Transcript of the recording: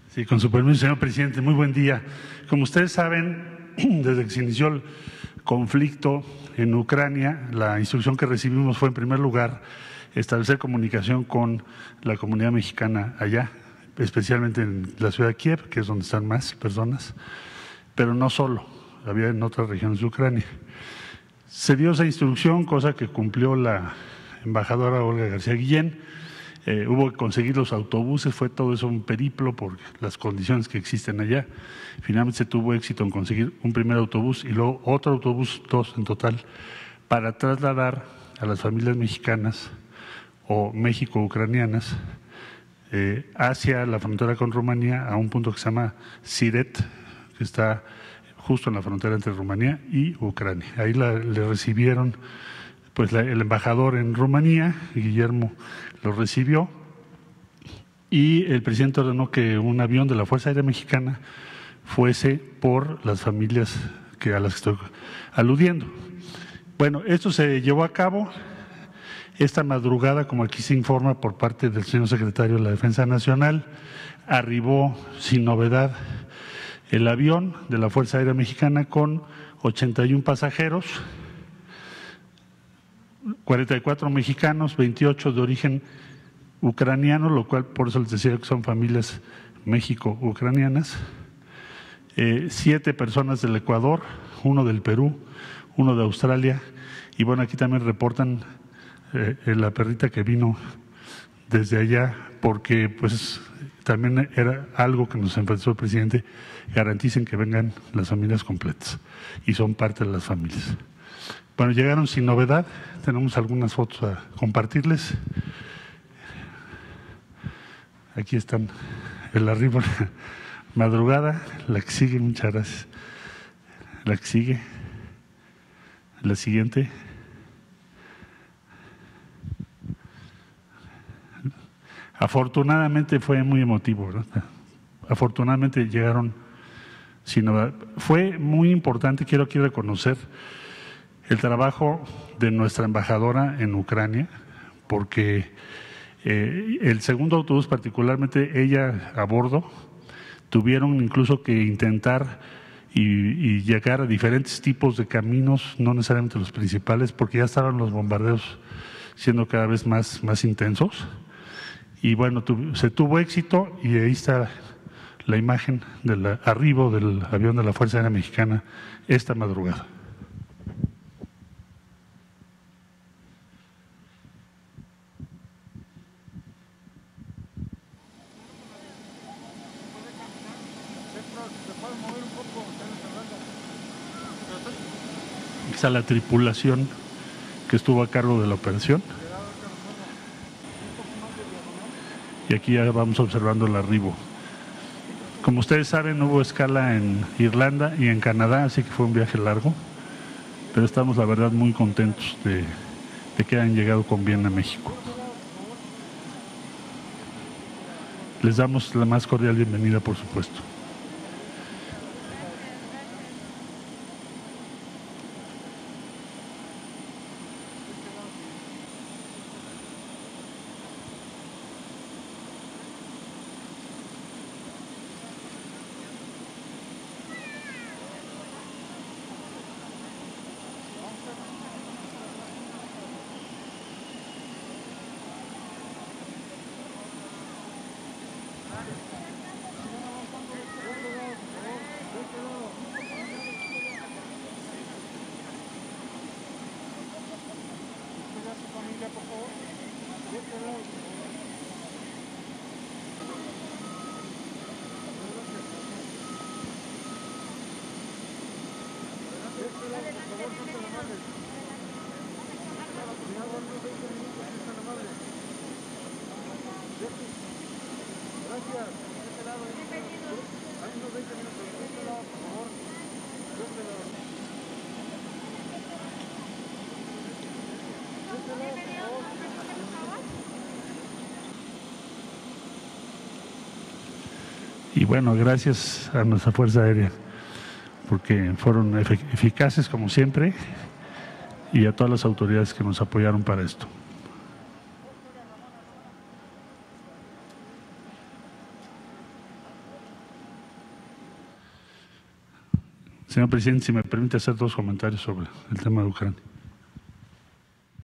Sí, con su permiso, señor presidente, muy buen día. Como ustedes saben, desde que se inició el conflicto en Ucrania, la instrucción que recibimos fue, en primer lugar, establecer comunicación con la comunidad mexicana allá, especialmente en la ciudad de Kiev, que es donde están más personas, pero no solo, había en otras regiones de Ucrania. Se dio esa instrucción, cosa que cumplió la embajadora Olga García Guillén. Hubo que conseguir los autobuses, fue todo eso un periplo por las condiciones que existen allá. Finalmente se tuvo éxito en conseguir un primer autobús y luego otro autobús, dos en total, para trasladar a las familias mexicanas o México-ucranianas hacia la frontera con Rumanía, a un punto que se llama Siret, que está justo en la frontera entre Rumanía y Ucrania. Ahí le recibieron pues el embajador en Rumanía, Guillermo, lo recibió y el presidente ordenó que un avión de la Fuerza Aérea Mexicana fuese por las familias a las que estoy aludiendo. Bueno, esto se llevó a cabo esta madrugada, como aquí se informa por parte del señor secretario de la Defensa Nacional. Arribó sin novedad el avión de la Fuerza Aérea Mexicana con 81 pasajeros, 44 mexicanos, 28 de origen ucraniano, lo cual por eso les decía que son familias México-ucranianas, 7 personas del Ecuador, 1 del Perú, 1 de Australia, y bueno, aquí también reportan la perrita que vino desde allá, porque pues también era algo que nos enfrentó el presidente, garanticen que vengan las familias completas, y son parte de las familias. Bueno, llegaron sin novedad, tenemos algunas fotos a compartirles. Aquí están el arribo, madrugada, la que sigue, muchas gracias. La que sigue, la siguiente. Afortunadamente fue muy emotivo, ¿verdad? Afortunadamente llegaron sin novedad. Fue muy importante, quiero aquí reconocer el trabajo de nuestra embajadora en Ucrania, porque el segundo autobús, particularmente ella a bordo, tuvieron incluso que intentar y llegar a diferentes tipos de caminos, no necesariamente los principales, porque ya estaban los bombardeos siendo cada vez más intensos. Y bueno, se tuvo éxito y ahí está la imagen del arribo del avión de la Fuerza Aérea Mexicana esta madrugada. A la tripulación que estuvo a cargo de la operación. Y aquí ya vamos observando el arribo. Como ustedes saben, hubo escala en Irlanda y en Canadá, así que fue un viaje largo, pero estamos la verdad muy contentos de que hayan llegado con bien a México. Les damos la más cordial bienvenida, por supuesto. Y bueno, gracias a nuestra Fuerza Aérea, porque fueron eficaces como siempre, y a todas las autoridades que nos apoyaron para esto. Señor presidente, si me permite hacer dos comentarios sobre el tema de Ucrania.